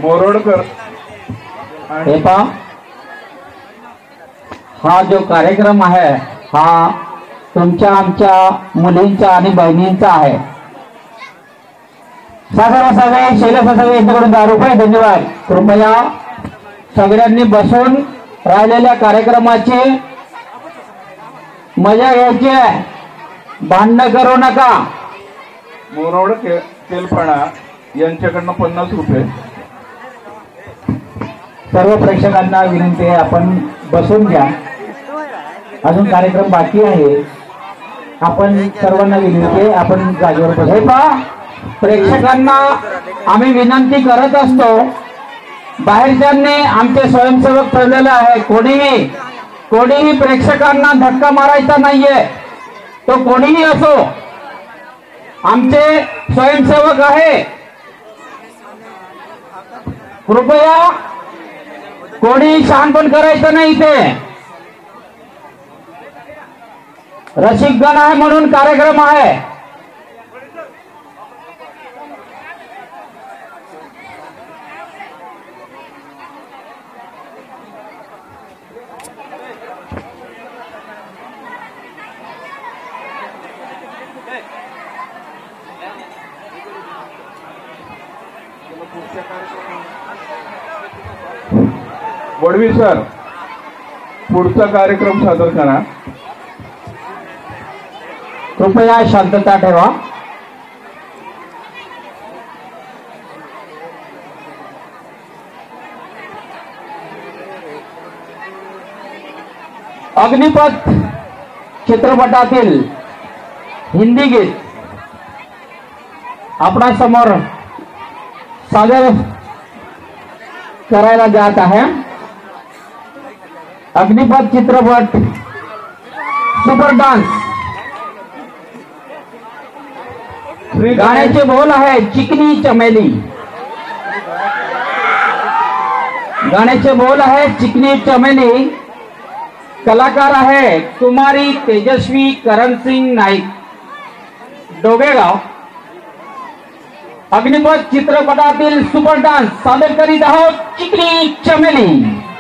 मोरोडकर हे पहा, हा जो कार्यक्रम आहे हा तुमच्या आमच्या मुलींचा आणि बहिणींचा आहे. सागर असावे, शैलेश असावे यांच्याकडून 10 रुपये. धन्यवाद. कृपया सगळ्यांनी बसून राहिलेल्या कार्यक्रमाची मजा घ्यायची आहे, भांडण करू नका. मोरोड तेलपाडा यांच्याकडनं 50 रुपये. सर्व प्रेक्षकांना विनंती आहे, आपण बसून घ्या, अजून कार्यक्रम बाकी आहे. आपण सर्वांना विनंती आहे, आपण जागेवर बसा. हे पहा, प्रेक्षकांना आम्ही विनंती करत असतो, बाहेरच्यांनी आमचे स्वयंसेवक ठेवलेले आहे. कोणीही प्रेक्षकांना धक्का मारायचा नाहीये, तो कोणीही असो, आमचे स्वयंसेवक आहे. कृपया कोणी शहाणपण करायचं नाही. इथे रसिकगण आहे म्हणून कार्यक्रम आहे. वडवी सर, पुढचा कार्यक्रम सादर करा. कृपया शांतता ठेवा. अग्निपथ चित्रपटातील हिंदी गीत आपणा समोर सादर करायला जात आहे. अग्निपथ चित्रपट सुपर डान्स. गाण्याचे बोल आहे चिकनी चमेली. गाण्याचे बोल आहे चिकनी चमेली. कलाकार आहे कुमारी तेजस्वी करणसिंग नाईक, डोगेगाव. अग्निपथ चित्रपटातील सुपर डान्स सादर करीत आहोत चिकनी चमेली.